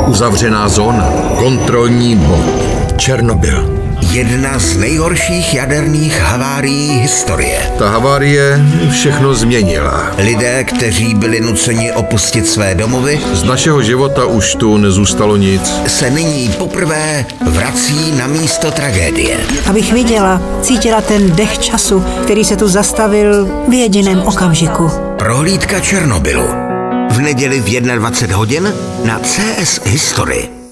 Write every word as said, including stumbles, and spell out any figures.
Uzavřená zóna. Kontrolní bod. Černobyl. Jedna z nejhorších jaderných havárií historie. Ta havárie všechno změnila. Lidé, kteří byli nuceni opustit své domovy, z našeho života už tu nezůstalo nic, se nyní poprvé vrací na místo tragédie. Abych viděla, cítila ten dech času, který se tu zastavil v jediném okamžiku. Prohlídka Černobylu. V neděli v dvacet jedna hodin na C S History.